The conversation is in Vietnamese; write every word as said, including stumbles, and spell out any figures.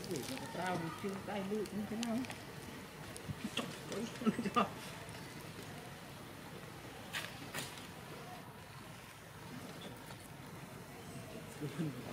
Ủa, tao chưa tay lụi như thế nào? Trời ơi.